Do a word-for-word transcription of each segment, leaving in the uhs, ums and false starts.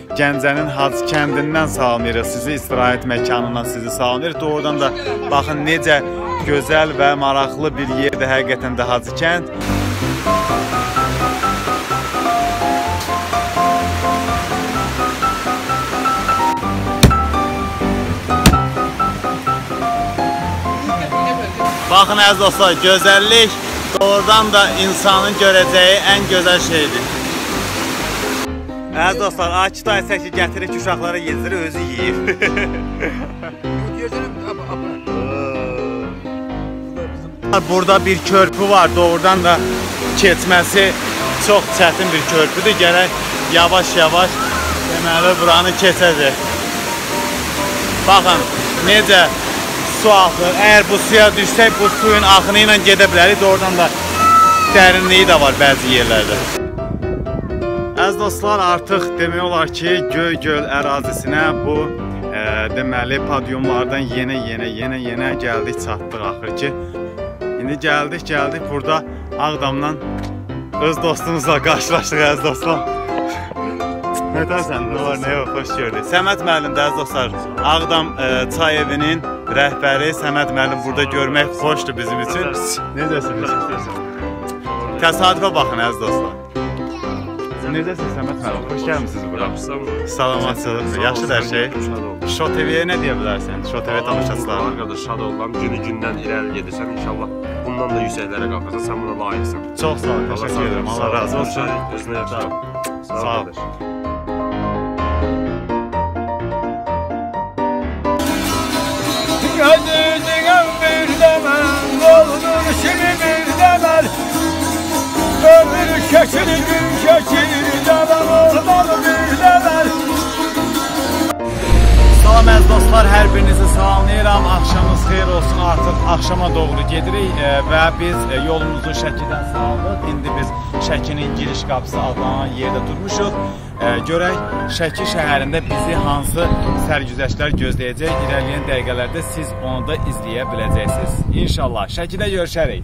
Gəncənin Hacı kəndindən salamlayırıq sizi, istirahət məkanından sizi salamlayırıq. Doğrudan da baxın necə gözəl və maraqlı bir yerdir həqiqətən də Hacı kənd. Baxın əziz dostlar, gözəllik doğrudan da insanın görəcəyi ən gözəl şeydir. Əziz dostlar, Akif dayı səki gətirir ki, uşaqlara yedirir, özü yiyir. Burada bir körpü var, doğrudan da keçməsi çox çətin bir körpüdür. Gərək yavaş-yavaş deməli buranı keçəcək. Baxın, necə su axır. Əgər bu suya düşsək, bu suyun axını ilə gedə bilərik. Doğrudan da dərinliyi də var bəzi yerlərdə. Əziz dostlar, artıq demək olar ki, Göygöl ərazisinə bu e, deməli padyumlardan yenə-yenə, yenə-yenə gəldik, çatdıq axır ki. İndi gəldik, gəldik burada Ağdamdan öz dostumuzla qarşılaşdıq əziz dostlar. Nətəsən, nə var, nə yox, xoş gördük. Səməd müəllim də əziz dostlar, Ağdam e, çay evinin rəhbəri Səməd müəllim burada görmək xoşdur bizim üçün. Necəsiniz? Təsadüfə baxın əziz dostlar. Necəsiniz Səməd müəllim? Xoş gəlmişsiniz bura. Salamatçılıq. Yaxşıdır hər şey. Şo T V-yə nə deyə bilərsən? Şo T V tamaşaçılarına. Qardaş, şad olam. Günü gündən irəli gedirsən inşallah. Bundan da yüksəklərə qalxasan, sən buna layiqsən. Çox sağ ol, təşəkkür edirəm. Allah razı olsun. Özünə yaxşı. Sağ ol. Gözünün bir demel, oğlunun şimdi bir demel. Ömür keçir, gün keçir, canan olmalı bir demel. Salam əziz dostlar, hər birinizi salamlayıram. Axşamınız xeyir olsun, artıq axşama doğru gedirik e, və biz e, yolumuzu Şəkidən saldıq. İndi biz Şəkinin giriş qapısı adlanan yerdə durmuşuq. E, görək Şəki şəhərində bizi hansı sərgüzəştlər gözləyəcək. İrəliyən dəqiqələrdə siz onu da izləyə biləcəksiniz. İnşallah Şəkidə görüşərik.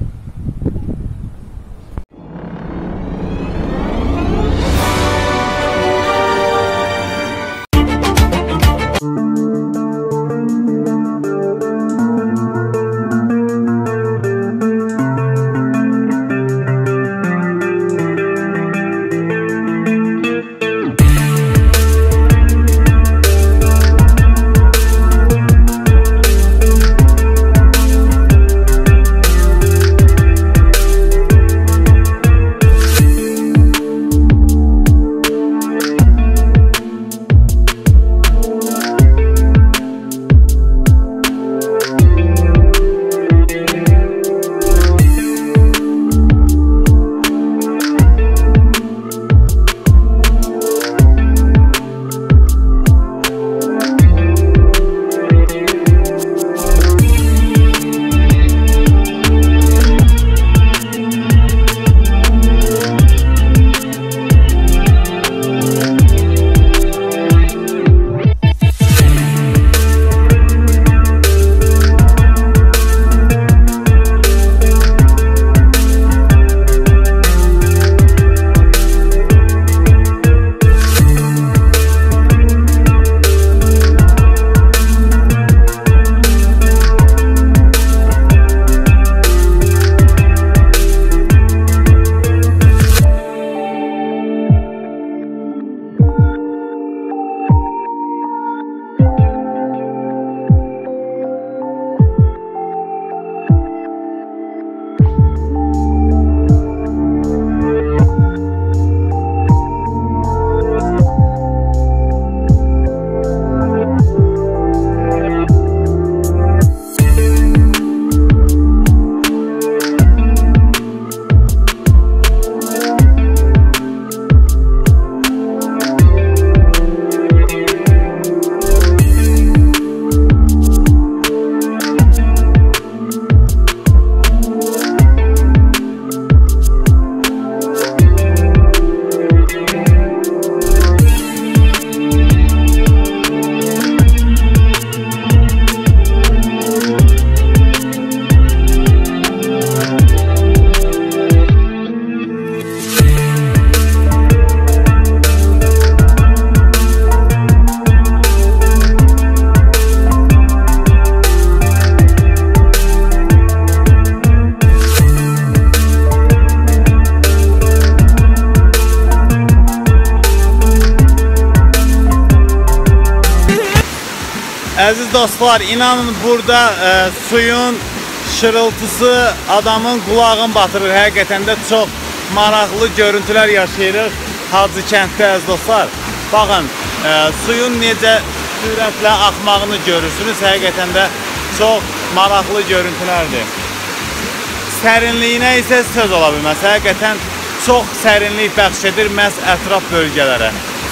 Əziz dostlar, inanın burada e, suyun şırıltısı adamın qulağını batırır. Həqiqətən də çox maraqlı görüntülər yaşayırıq Hacı kənddə əziz dostlar. Baxın, e, suyun necə sürətlə axmağını görürsünüz. Həqiqətən də çox maraqlı görüntülərdir. Sərinliyinə isə söz ola bilməz. Həqiqətən çox sərinlik bəxş edir məhz ətraf bölgələrə.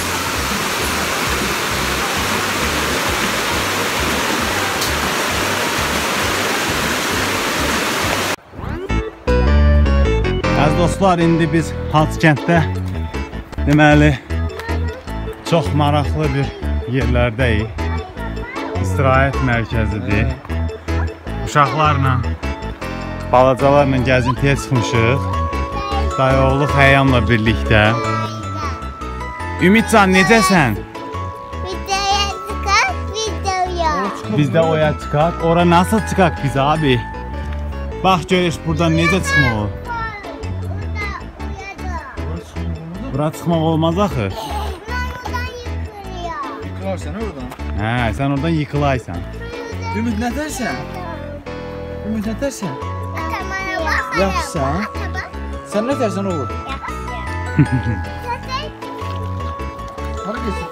Əziz dostlar, indi biz Hacı kənddə deməli çox maraqlı bir yerlərdəyik. İstirahət mərkəzidir. Uşaqlarla, balacalarla gəzintiyə çıxmışıq. Dayıoğlu Xəyyamla birlikdə. Ümidcan, necəsən? Videoya çıxaq, videoya. Biz də oya çıxaq. Ora nasıl çıxaq biz abi? Bax görüş buradan necə çıxmaq olur? Bura çıxmaq olmaz axı. Yıkılarsan oradan. Hə, sən oradan yıkılaysan. Ümid nə dersən? Ümid nə dersən? Kamera bak. Yaxşısan? Sən nə dersən olur? Hara geçsin?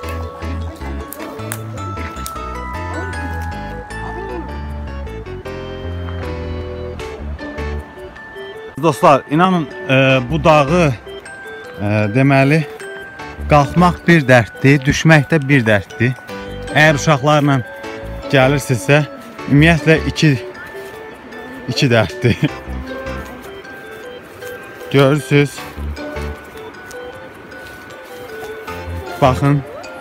Dostlar, inanın e, bu dağı e, deməli qalxmaq bir dərddir, düşmək də bir dərddir. Əgər uşaqlarla gəlirsinizsə, ümumiyyətlə iki iki dərddir. Görürsünüz. Baxın.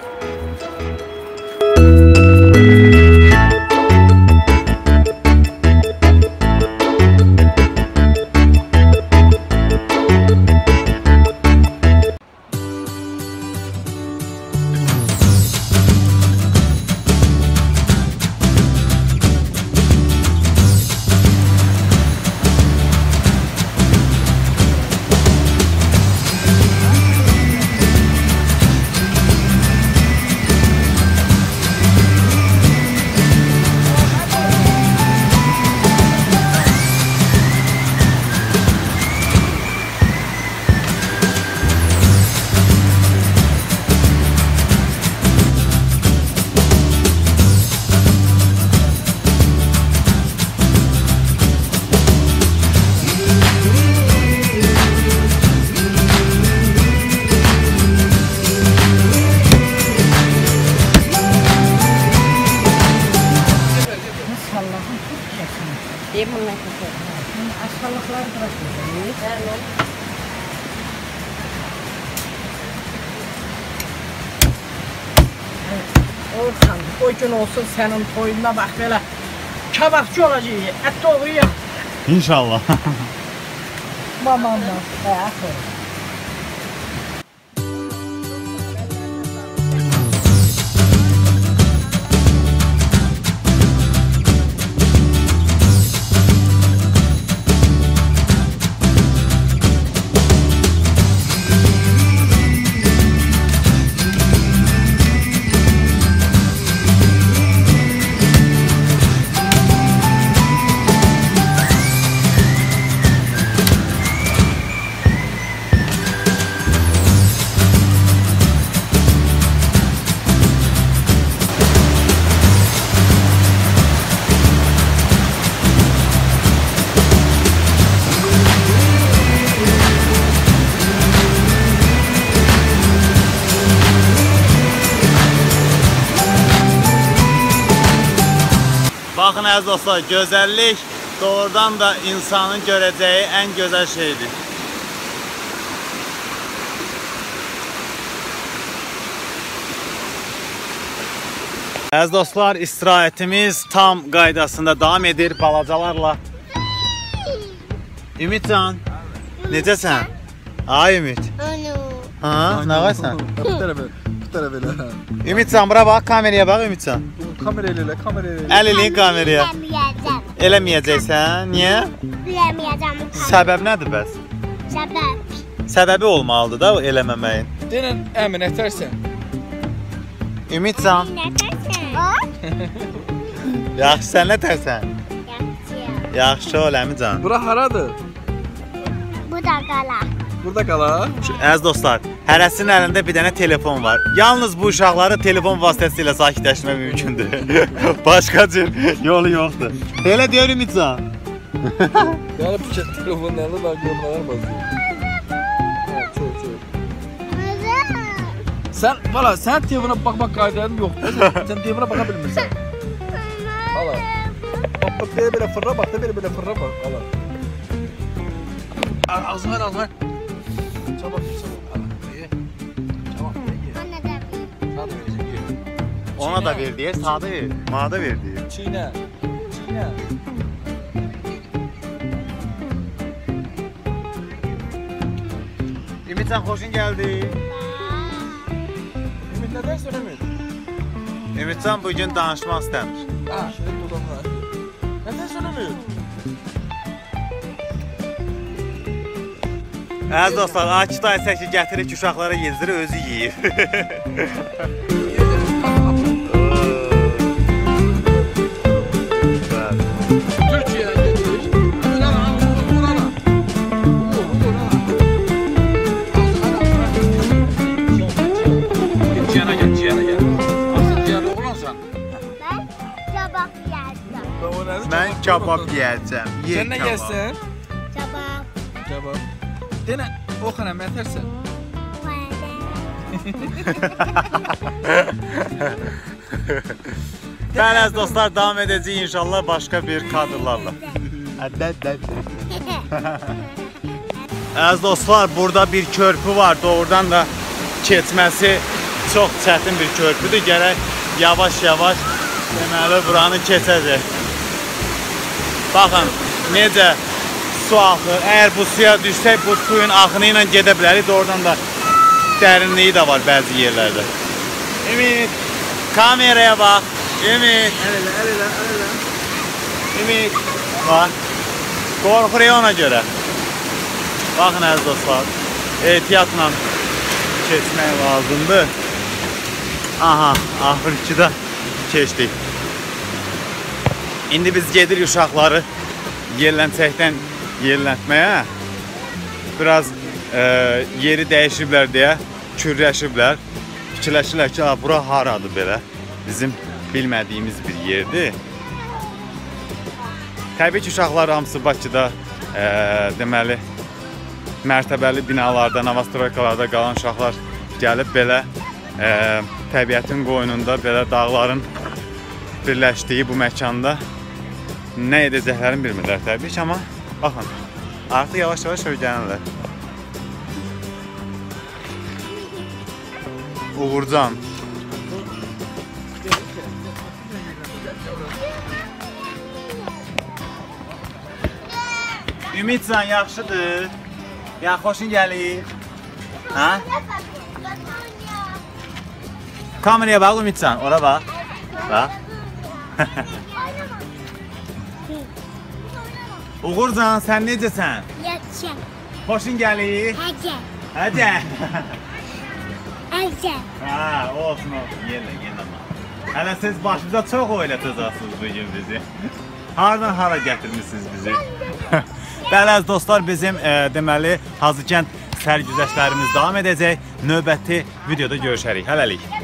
Orxan, o gün olsun sənin toyuna bax belə kababçı olacaq, ət doğrayaq. İnşallah. Mamamla, hə, axır. Baxın əziz dostlar, gözəllik doğrudan da insanın görəcəyi ən gözəl şeydir. Əziz dostlar, istirahətimiz tam qaydasında davam edir balacalarla. Ümidcan, necəsən? Ay Ümid. Ha, nə qaysan? Bu tərəfə, bu tərəfə. Ümidcan, bura bax, kameraya bax Ümidcan. Kamera elə, kamera elə. Əl eləyik kameraya. Bilemeyeceğim. Eləməyəcəksən, niyə? Bilemeyeceğim. Səbəb nədir bəs? Sebep. Səbəbi olmalıdır da o eləməməyin. Denən əmin ətərsən. Ümidcan. Ne dersin? Yaxşı, sən nə tərsən? Yaxşı. Yaxşı ol əmican. Bura haradır? Bu da qala. Burada qala. Əziz dostlar, hərəsinin əlində bir dənə telefon var. Yalnız bu uşaqları telefon vasitəsilə sakitləşdirmək mümkündür. Başqa cür yolu yoxdur. Elə deyir Ümitcan. Yani bu telefonun elinde daha görmeler basıyor. Ha, çok çok. Sen valla sen telefona bakmak kaydın yok. Sen, sen telefona bakabilmirsen. Valla. Bak bak böyle böyle fırla bak da böyle böyle fırla bak. Valla. Ağzına ver ağzına ver. Çabuk çabuk. Al. Ye. Tamam ye. Anne de bir. Hadi verecek ye. Ona da ver deyə, sağda ver, bana da ver deyə. Çiğne. Çiğne. Ümitcan xoşun gəldi. Ümit ne dersin Ümit? Ümitcan bugün danışmaq istəmir. Ha şöyle dudağına. Ne dersin Ümit? Əziz dostlar, Akif dayı səki gətirir ki, uşaqlara yezdirir, özü yeyir. Türkiye'den getirmiş. Öyle lan, vur ana. Vur, vur ana. Git ciyana gel, ciyana gel. Asıl ciyana oğlan sen. Ben çabuk geldim. Mən kabab yeyəcəm. Ye Sen ne kabab. yersin? Çabuk. Kebap. Dene, oxana mətərsən. Bəli əziz dostlar, davam edəcəyik inşallah başqa bir kadrlarla. Əziz dostlar, burada bir körpü var. Doğrudan da keçməsi çox çətin bir körpüdür. Gərək yavaş-yavaş deməli buranı keçəcək. Baxın, necə su axır. Əgər bu suya düşsək, bu suyun axını ilə gedə bilərik. Doğrudan da dərinliyi də var bəzi yerlərdə. Ümit, kameraya bax. Ümit. Əl elə, əl elə, əl elə. Ümit. Bax. Qorxuruq ona görə. Baxın əziz dostlar. Ehtiyatla keçmək lazımdır. Aha, axırki də keçdik. İndi biz gedirik uşaqları yerlənçəkdən yerlətməyə. Biraz e, yeri dəyişiblər deyə kürləşiblər. Fikirləşirlər ki, bura haradır belə. Bizim bilmədiyimiz bir yerdir. Təbii ki, uşaqlar hamısı Bakıda e, deməli mərtəbəli binalarda, novostroykalarda qalan uşaqlar gəlib belə e, təbiətin qoynunda, belə dağların birləşdiyi bu məkanda nə edəcəklərini bilmirlər təbii ki, amma baxın, artıq yavaş-yavaş öyrənirlər. Uğurcan. Ümitcan, yaxşıdır. Ya, xoşun gəlir. Ha? Kameraya bax Ümitcan, ora bax. Bax. Uğurcan, sən necəsən? Yaxşı. Xoşun gəlir. Həcə. Həcə. Həcə. Ha, olsun, olsun. Yerlə, yerlə. Hələ siz başımıza çox oynatacaqsınız bugün bizi. Hardan hara gətirmişsiniz bizi? Bəli, əziz dostlar, bizim e, deməli Hazırkənd sərgüzəştlərimiz davam edəcək. Növbəti videoda görüşərik. Hələlik.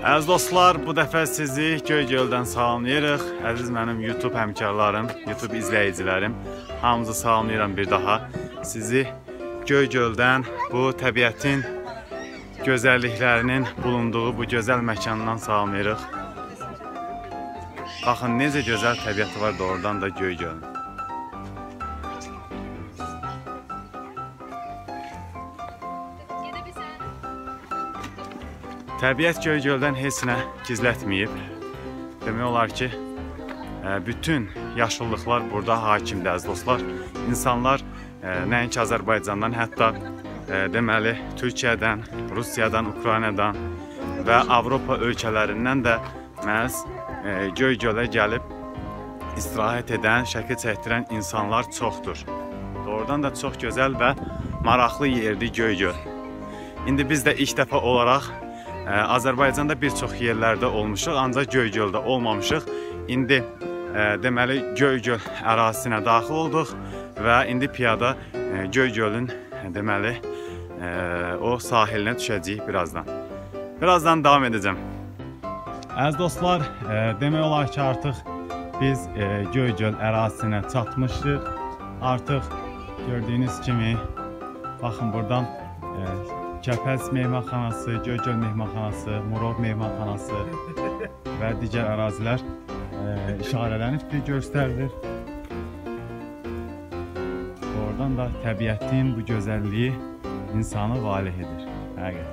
Əziz dostlar, bu dəfə sizi Göygöldən salamlayırıq. Əziz mənim YouTube həmkarlarım, YouTube izləyicilərim, hamınızı salamlayıram bir daha. Sizi Göygöldən, bu təbiətin gözəlliklərinin bulunduğu bu gözəl məkandan salamlayırıq. Baxın, necə gözəl təbiəti var doğrudan da Göygölün. Təbiət Göygöldən heç nə gizlətməyib. Demək olar ki, bütün yaşıllıqlar burada hakimdir, əziz dostlar. İnsanlar nəinki Azərbaycandan, hətta deməli Türkiyədən, Rusiyadan, Ukraynadan və Avropa ölkələrindən də məhz Göygölə gəlib istirahət edən, şəkil çəkdirən insanlar çoxdur. Doğrudan da çox gözəl və maraqlı yerdir Göygöl. İndi biz də ilk dəfə olaraq Azərbaycanda bir çox yerlərdə olmuşuq, ancaq Göygöldə olmamışıq. İndi deməli Göygöl ərazisinə daxil olduq və indi piyada Göygölün deməli o sahilinə düşəcəyik birazdan. Birazdan davam edəcəm. Əziz dostlar, demək olar ki, artıq biz Göygöl ərazisinə çatmışdıq. Artıq gördüyünüz kimi, baxın buradan Kəpəz mehmanxanası, Göygöl mehmanxanası, Murov mehmanxanası və digər ərazilər işarələnibdir, göstərilir. Oradan da təbiətin bu gözəlliyi insanı valeh edir. Həqiqətən.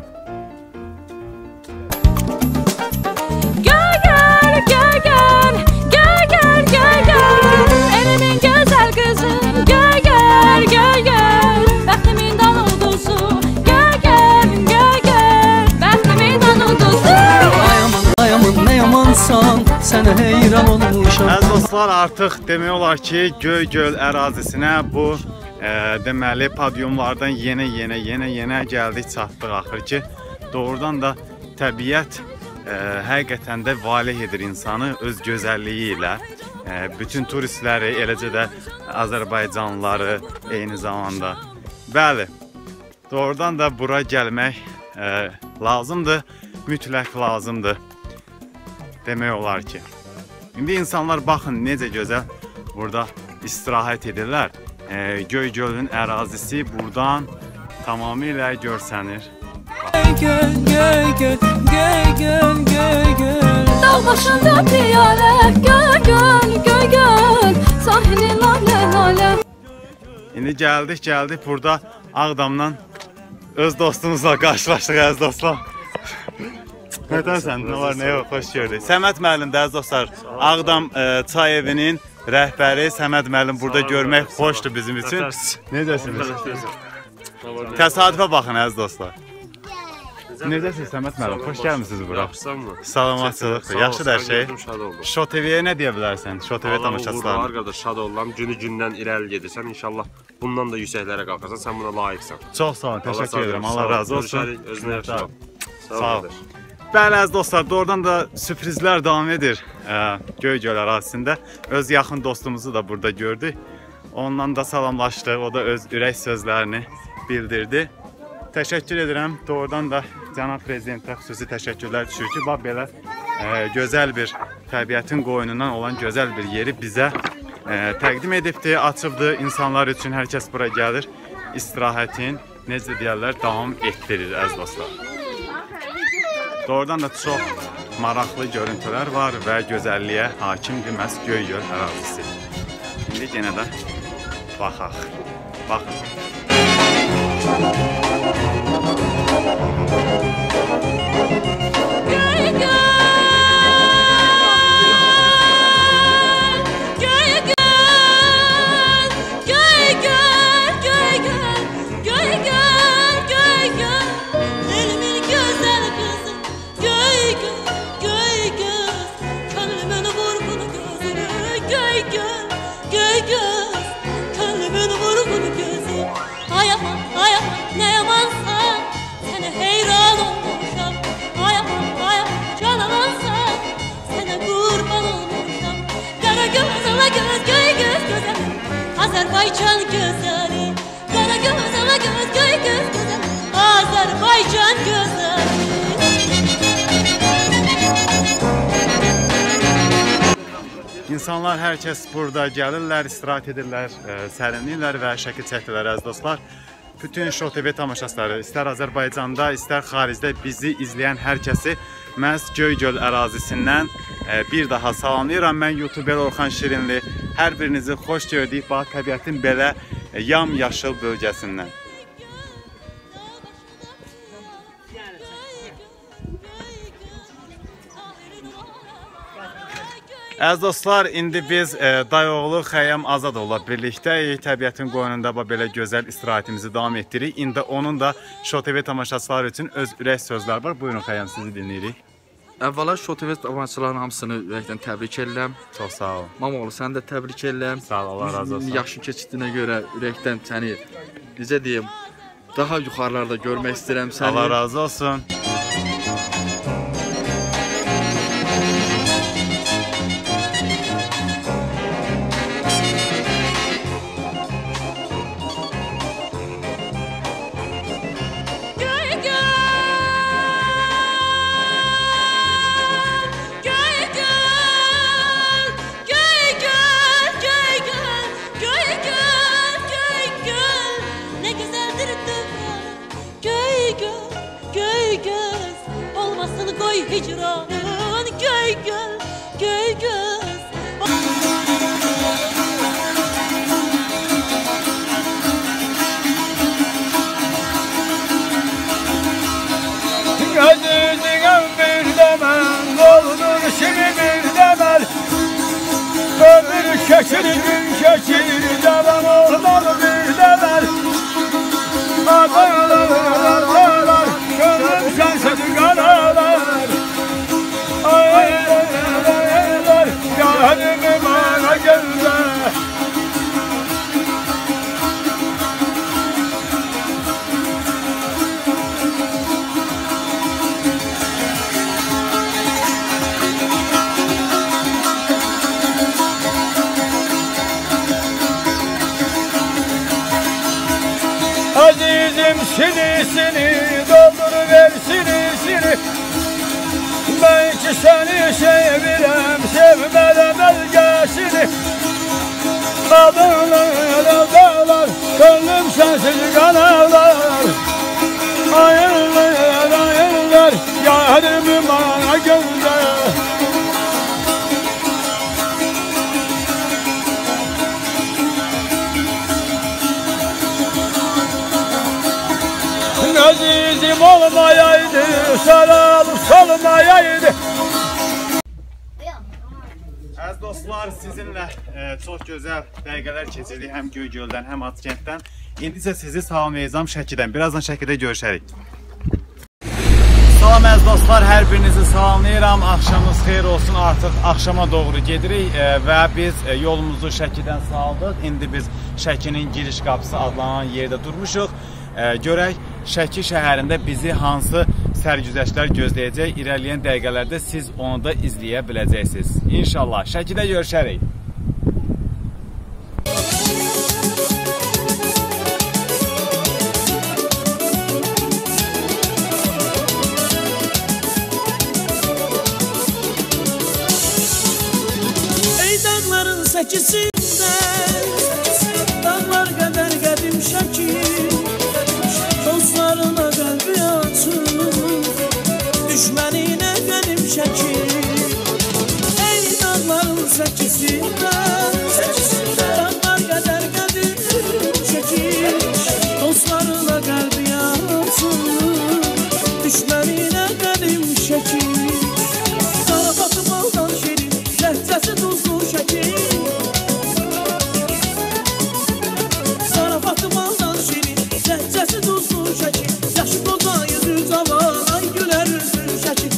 Göygöl, Göygöl, Göygöl, Göygöl, elimin gözəl qızı, Göygöl, Göygöl, bəxtimin dal oldusu. Sənə heyran olmuşam. Əziz dostlar, artıq demək olar ki, Göygöl ərazisinə bu e, deməli podyumlardan yenə yenə yenə yenə gəldik, çatdıq axır ki. Doğrudan da təbiət e, həqiqətən də valeh edir insanı öz gözəlliyi ilə. E, bütün turistləri, eləcə də Azərbaycanlıları eyni zamanda. Bəli, doğrudan da bura gəlmək e, lazımdır, mütləq lazımdır. Demək olar ki. İndi insanlar baxın necə gözəl burada istirahət edirlər. E, Göygölün ərazisi buradan tamamilə görsənir. Göygöl, Göygöl, Göygöl, Göygöl, dağ başında piyalə, Göygöl, Göygöl, sahili lalə, lalə. İndi gəldik, gəldik burada Ağdamdan öz dostumuzla qarşılaşdıq, əziz dostlar. Nədənsən, nə var, nə yox, xoş gördük. Səməd müəllim də, əziz dostlar, Ağdam e, çay evinin rəhbəri Səməd müəllim burada görmək xoşdur bizim üçün. Necəsiniz? Təsadüfə baxın, əziz dostlar. Necəsiniz Səməd müəllim, xoş gəlmişsiniz bura. Salamatçılıqdır, yaxşıdır hər şey. Şo T V-yə nə deyə bilərsən? Şo T V tamaşaçılarına. Qardaş, şad olam, günü gündən irəli gedirsən, inşallah bundan da yüksəklərə qalxasan, sən buna layiqsən. Çox sağ olun, təşəkkür edirəm, Allah razı olsun. Özünə yaxşı ol. Sağ ol. Bəli, əziz dostlar, doğrudan da sürprizlər davam edir Göygöl ərazisində. Öz yaxın dostumuzu da burada gördük. Ondan da salamlaşdıq, o da öz ürək sözlərini bildirdi. Təşəkkür edirəm, doğrudan da cənab prezidentə xüsusi təşəkkürlər düşür ki, bax belə e, gözəl bir təbiətin qoynundan olan gözəl bir yeri bizə e, təqdim edibdir, açıbdır. İnsanlar üçün hər kəs bura gəlir, istirahətin, necə deyərlər, davam etdirir, əziz dostlar. Doğrudan da çox maraqlı görüntülər var və gözəlliyə hakimdir məhz Göygöl ərazisi. İndi yenə də baxaq. Baxın. Azərbaycan gözəli, qara göz, ala göz, göy göz gözəli, Azərbaycan gözəli. İnsanlar hər kəs burada gəlirlər, istirahət edirlər, sərinləyirlər və şəkil çəkdirlər əziz dostlar. Bütün Show T V tamaşaçıları, istər Azərbaycanda, istər xaricdə bizi izləyən hər kəsi məhz Göygöl ərazisindən bir daha salamlayıram. Mən YouTuber Orxan Şirinli. Hər birinizi xoş gördük. Bax, təbiətin belə yamyaşıl bölgəsindən. Əziz dostlar, indi biz e, Dayoğlu Xəyyam Azadovla birlikdəyik. Təbiətin qoynunda belə gözəl istirahətimizi davam etdiririk. İndi onun da Show T V tamaşaçıları üçün öz ürək sözləri var. Buyurun Xəyyam, sizi dinləyirik. Əvvəla Show T V tamaşaçılarının hamısını ürəkdən təbrik edirəm. Çox sağ ol. Mamoğlu, səni də təbrik edirəm. Sağ ol, Allah razı olsun. Yaxşı keçdiyinə görə ürəkdən səni, necə deyim, daha yuxarılarda görmək istəyirəm səni. Allah razı olsun. Hicranın göy göz, göy göz. Gözünün bir demen, doldur şimdi bir demel. Ömür keçir, gün keçir, devam olmalı bir demel. Adalar, adalar, gönlüm sensiz kanalar. Aylar, yarımı bana gönder. Azizim sinisini, dolduruver sinisini. Ben ki seni sevirem, sevmeden belgesini. Adalar, adalar, gönlüm sensiz kanalar. Ayırlar, ayırlar, yarımı bana gönder. Azizim olmayaydı, sarılıp solmayaydı. Əziz dostlar, sizinlə e, çox gözəl dəqiqələr keçirdik həm Göygöldən, həm Atkənddən. İndi isə sizi salamlayacağım Şəkidən. Birazdan Şəkidə görüşərik. Salam əziz dostlar, hər birinizi salamlayıram. Axşamınız xeyir olsun. Artıq axşama doğru gedirik e, və biz e, yolumuzu Şəkidən saldıq. İndi biz Şəkinin giriş qapısı adlanan yerdə durmuşuq. E, görək Şəki şəhərində bizi hansı sərgüzəştlər gözləyəcək. İrəliyən dəqiqələrdə siz onu da izləyə biləcəksiniz. İnşallah Şəkidə görüşərik. Ey dağların səkisində, dağlar qədər qədim Şəki, dostlarına qəlbi açır, düşməninə qədim Şəki. Ey dağların səkisində, dağlar qədər qədim Şəki, dostlarına qəlbi açır, düşməninə qədim Şəki. Zarafatı baldan şirin, ləhcəsi tuzlu Şəki. Zarafatı baldan şirin, ləhcəsi tuzlu Şəki. Yaşı qoza yüzü cavan, ay gülər üzü Şəki.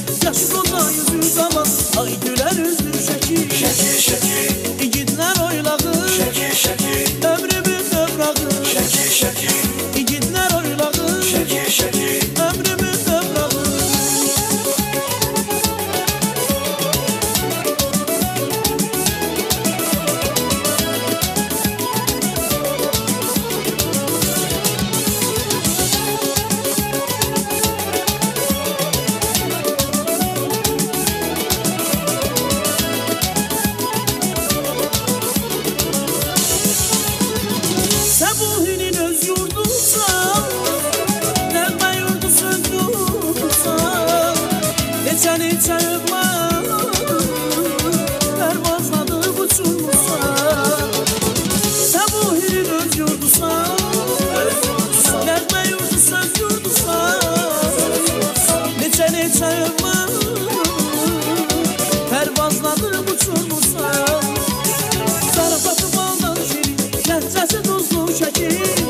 Neçə-neçə övladım Pərvazladı uçurmuşsan Səbuhinin öz yurdusan Nəğmə yurdu söz yurdusan Neçə-neçə övladım Pərvazladı uçurmuşsan Zarafatı baldan şirin Ləhcəsi duzlu şəkil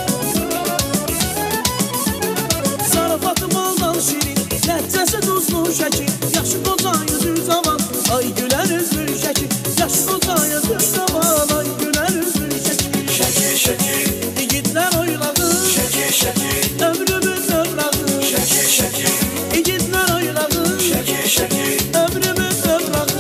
Zarafatı baldan şirin Ləhcəsi duzlu şəkil Yaşı qoca yüzü zaman Ay gülər üzlü şəkil Yaşı qoca yüzü zaman Ay gülər üzlü şəkil Şəkil, şəkil İgidlər oyladı Şəkil, şəkil Ömrümün övladı Şəkil, şəkil İgidlər oyladı Şəkil, şəkil Ömrümün övladı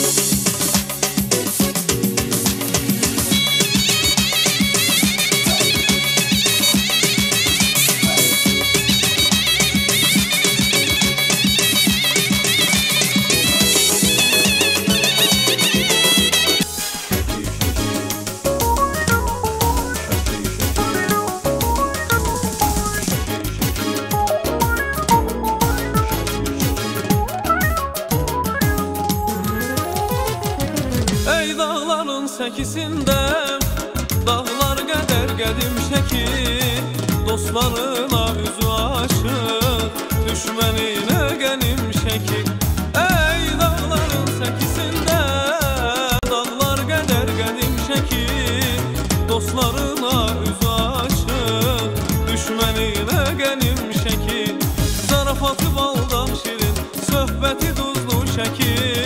Ey dağların səkisində Dağlar qədər qədim şəkil Dostlarına üzü aşıq Düşməninə qənim şəkil Ey dağların səkisində Dağlar qədər qədim şəkil Dostlarına üzü aşıq Düşməninə qənim şəkil Zarafatı baldan şirin Söhbəti duzlu şəkil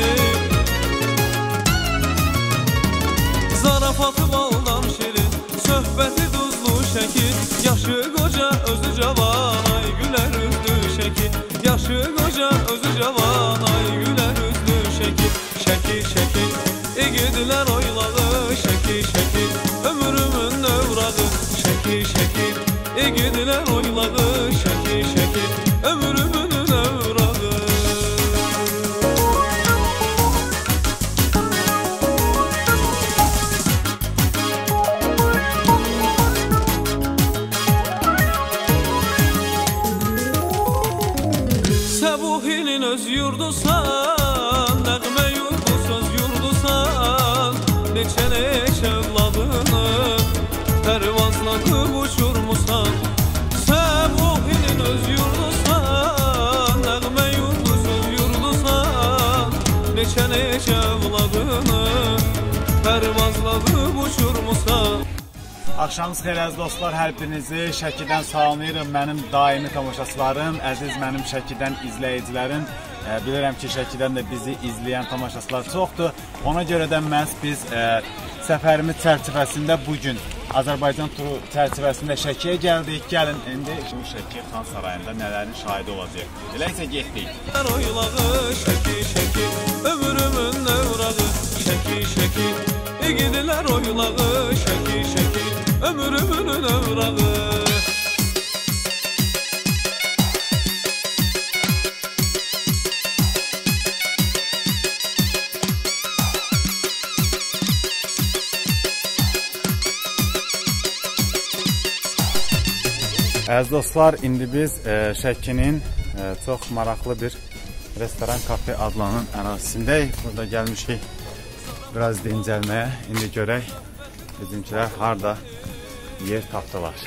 Zarafatı baldan şirin, söhbəti duzlu şəkil Yaşı qoca, özü cavan, ay gülər üzlü şəkil Yaşı qoca, özü cavan, ay gülər üzlü şəkil Şəkil, şəkil, igidlər oyladı Şəkil, şəkil, ömrümün övrağı Şəkil, şəkil, igidlər oyladı Şəkil, şəkil, ömrümün övrağı Səbuhinin öz yurdusan Nəğmə yurdu söz yurdusan Neçə-neçə övladını Pərvazlanıb uçurmusan Səbuhinin öz yurdusan Nəğmə yurdu söz yurdusan Neçə-neçə övladını Pərvazlanıb uçurmusan Axşamınız xeyir əziz dostlar, hər birinizi Şəkidən salamlayırım. Mənim daimi tamaşaçılarım, əziz mənim Şəkidən izləyicilərim. E, bilirəm ki, Şəkidən də bizi izləyən tamaşaçılar çoxdur. Ona görə də məhz biz e, səfərimiz çərçivəsində bugün Azərbaycan turu çərçivəsində Şəkiyə gəldik. Gəlin, indi şimdi Şəki Xan Sarayında nələrin şahidi olacaq. Elə isə getdik. Şəki, şəki, ömrümün övrağı Şəki, şəki, igidlər oylağı Şəki, şəki, ömrümün övrağı Əziz dostlar, indi biz e, Şəkinin e, çox maraqlı bir restoran kafe adlanan ərazisindəyik. Burada gəlmişik biraz dincəlməyə. İndi görək bizimkilər harada yer tapdılar.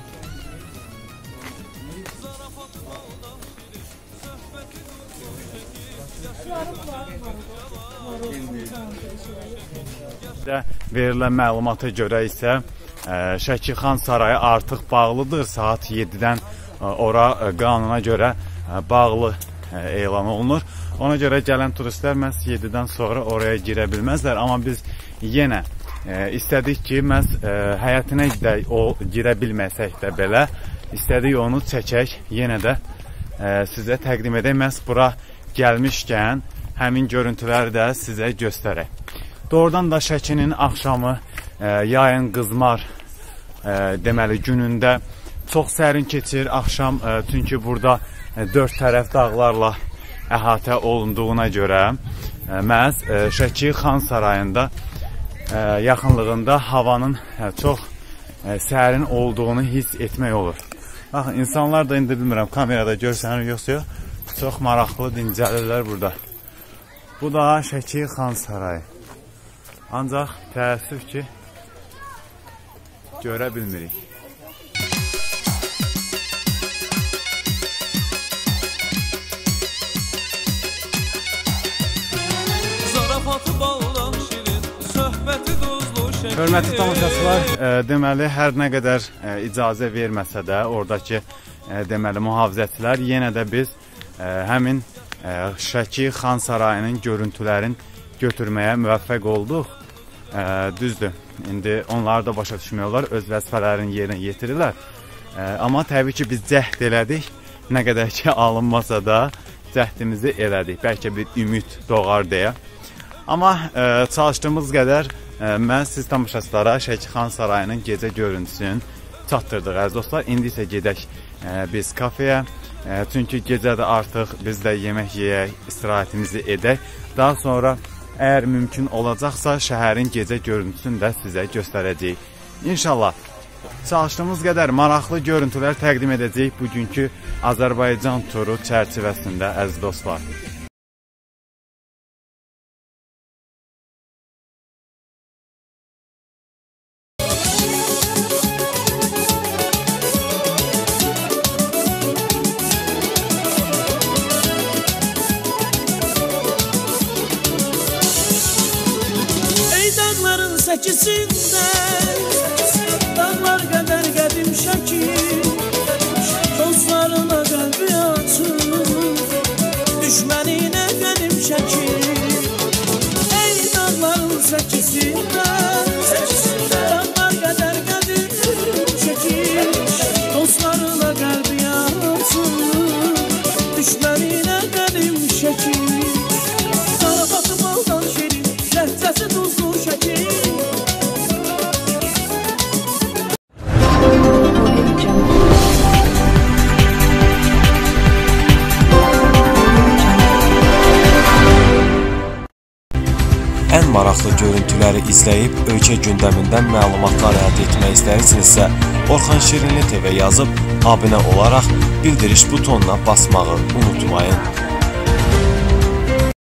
Verilən məlumata görə isə Şəki Xan Sarayı artıq bağlıdır. Saat yeddidən ora qanuna görə bağlı elan olunur. Ona görə gələn turistlər məhz yeddidən sonra oraya girə bilməzlər. Amma biz yenə istədik ki, məhz həyətinə gidək, o girə bilməsək də belə istədik onu çəkək, yenə də sizə təqdim edək. Məhz bura gəlmişkən həmin görüntüləri də sizə göstərək. Doğrudan da Şəkinin axşamı yayın qızmar deməli günündə çox sərin keçir axşam, çünki burada dörd tərəf dağlarla əhatə olunduğuna görə məhz Şəki Xan Sarayında yaxınlığında havanın çox sərin olduğunu hiss etmək olur. Baxın, insanlar da indi bilmirəm kamerada görsənir yoxsa yox, Çox maraqlı dincəlirlər burada. Bu da Şəki Xan Sarayı. Ancaq təəssüf ki, görə bilmirik. Zarafatı baldan şirin, söhbəti duzlu şəkil. Hörmətli tamaşaçılar, e, deməli hər nə qədər e, icazə verməsə də oradakı e, deməli mühafizəçilər yenə də biz e, həmin e, Şəki Xan Sarayının görüntülərini götürməyə müvəffəq olduq. E, düzdür, indi onlar da başa düşmüyorlar, öz vəzifələrini yerinə yetirirlər. E, amma təbii ki biz cəhd elədik, nə qədər ki alınmasa da cəhdimizi elədik, bəlkə bir ümid doğar deyə. Amma e, çalışdığımız qədər e, mən siz tamaşaçılara Şəki Xan Sarayının gecə görüntüsünü çatdırdıq əziz dostlar. İndi isə gedək e, biz kafeyə, e, çünki gecədə artıq biz də yemək yeyək, istirahətimizi edək. Daha sonra əgər mümkün olacaqsa şəhərin gecə görüntüsünü də sizə göstərəcəyik. İnşallah çalışdığımız qədər maraqlı görüntülər təqdim edəcəyik bugünkü Azərbaycan turu çərçivəsində əziz dostlar. Səkisində dağlar qədər qədim Şəki, dostlarına qəlbi açır, düşməninə qədim Şəki. Ey dağların səkisində dağlar qədər qədim Şəki, dostlarına qəlbi açır, düşməninə qədim Şəki. Zarafatı baldan şirin, ləhcəsi duzlu Şəki. Ən maraqlı görüntüləri izləyib ölkə gündəmindən məlumatlar əldə etmək istəyirsinizsə, Orxan Şirinli T V yazıb abunə olaraq bildiriş butonuna basmağı unutmayın.